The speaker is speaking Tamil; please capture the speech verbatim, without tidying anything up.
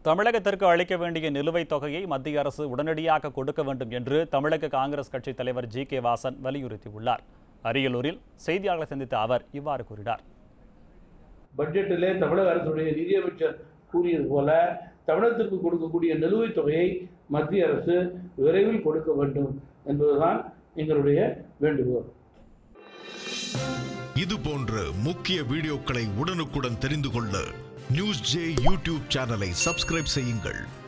தமிழகத்திற்கு அளிக்க வேண்டிய நிலுவைத் தொகையை மத்திய அரசு உடனடியாக கொடுக்க வேண்டும் என்று தமிழக காங்கிரஸ் கட்சி தலைவர் ஜி கே வாசன் வலியுறுத்தியுள்ளார். அரியலூரில் செய்தியாளர்களை சந்தித்த அவர் இவ்வாறு கூறினார். பட்ஜெட்டிலே தமிழக அரசுடைய நிதியமைச்சர் கூறியது போல தமிழகத்திற்கு கொடுக்கக்கூடிய நிலுவைத் தொகையை மத்திய அரசு விரைவில் கொடுக்க வேண்டும் என்பதுதான் எங்களுடைய வேண்டுகோள். இது போன்ற முக்கிய வீடியோக்களை உடனுக்குடன் தெரிந்து கொள்ள நியூஸ் ஜே யூடியூப் சேனலை சப்ஸ்கிரைப் செய்யுங்கள்.